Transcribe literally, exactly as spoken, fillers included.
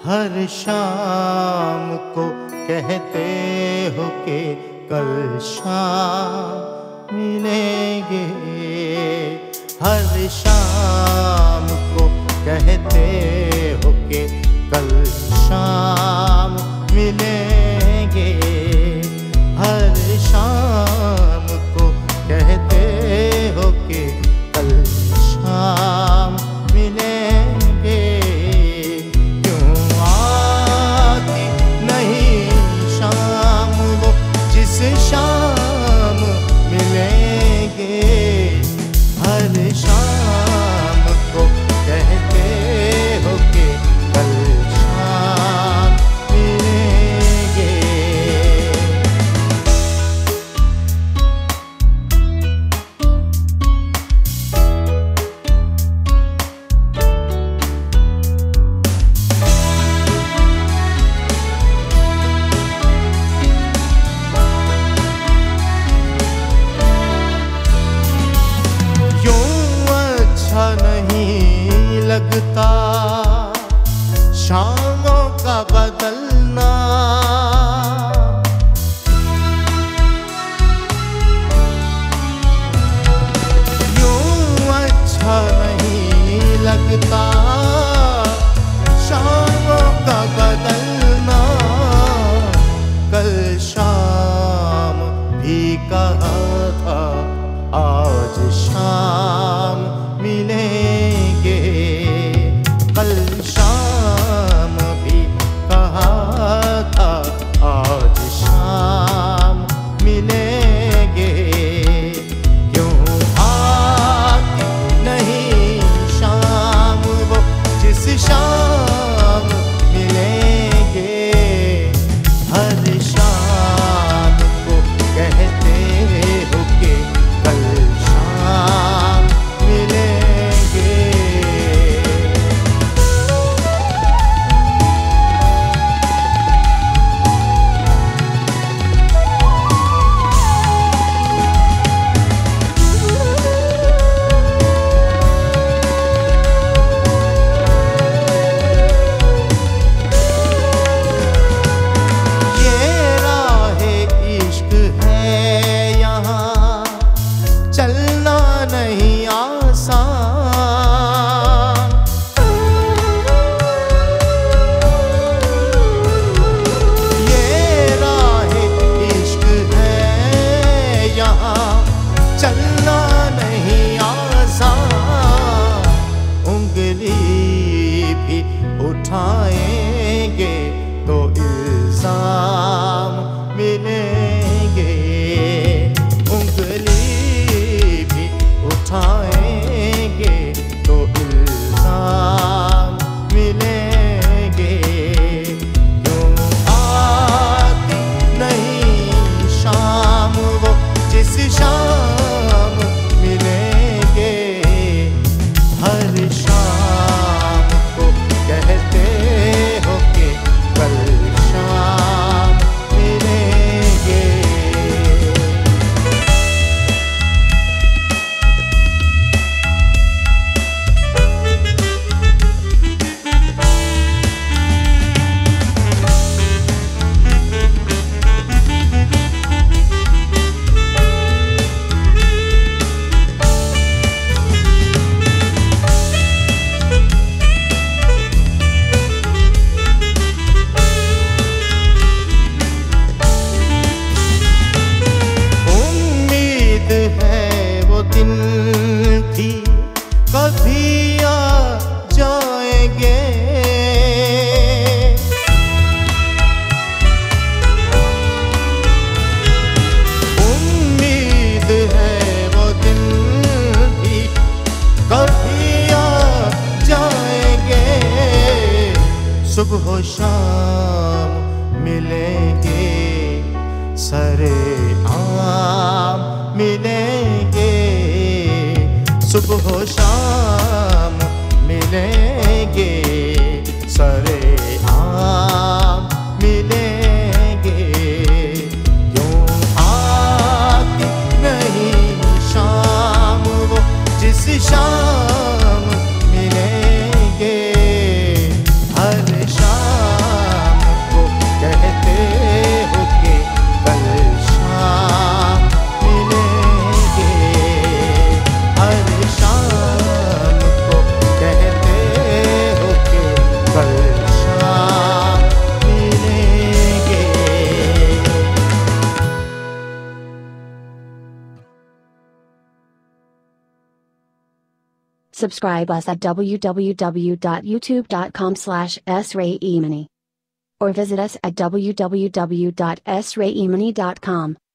हर शाम को कहते हो कि कल शाम मिलेंगे, हर शाम को कहते हो कि कल शाम मिलेंगे, हर शाम को कहते हो कि कल शाम मिलेंगे। क्यों आती नहीं शाम वो जिस शाम मिलेंगे, हर शाम को कहते हो कि कल शाम मिलेंगे। नहीं लगता शामों का बदलना, यूं अच्छा नहीं लगता शामों का बदलना। कल शाम भी कहा था आज शाम मिलेंगे, कल शाम भी कहा था आज शाम मिलेंगे। क्यों आती नहीं शाम वो जिस शाम मिलेंगे, हर शाम को कहते हो कि कल शाम मिलेंगे। ये राहे इश्क है यहाँ चलना नहीं आसान, ये राहे इश्क है यहाँ चलना नहीं आसान। उंगली भी उठाएंगे तो इल्जाम मिलेंगे, उंगली भी उठाएंगे तो इल्जाम मिलेंगे। क्यों आती नहीं शाम वो जिस शाम मिलेंगे, हर शाम को कहते हो कि कल शाम मिलेंगे। उम्मीद है वो दिन थी कभी आ जाएंगे, उम्मीद है वो दिन थी कभी आ जाएंगे। सुबह शाम मिलेंगे सरे आम मिलेंगे, सुबह शाम मिलेंगे सरे आम मिलेंगे। क्यों आती नहीं शाम वो जिस शाम मिलेंगे, हर शाम Subscribe us at w w w dot youtube dot com slash s raheemani or visit us at w w w dot s raheemani dot com.